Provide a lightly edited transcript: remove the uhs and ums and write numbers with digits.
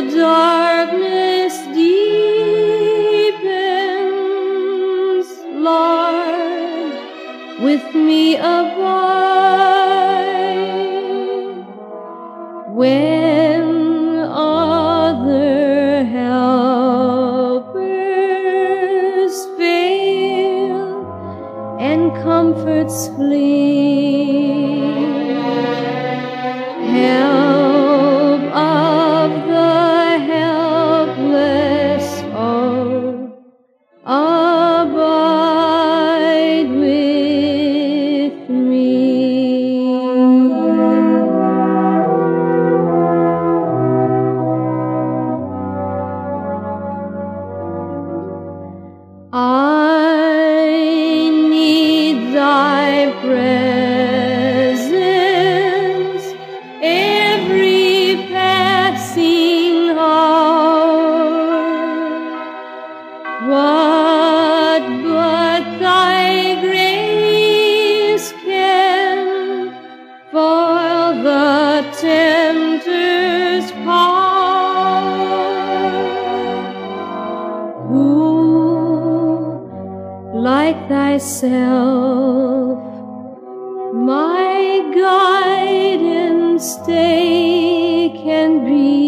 darkness deepens, Lord, with me abide. When other helpers fail and comforts flee, help of the helpless, oh, abide with me. I need thy presence every passing hour. What but thy grace can foil the tempter's power? Who like thyself, my guide and stay can be?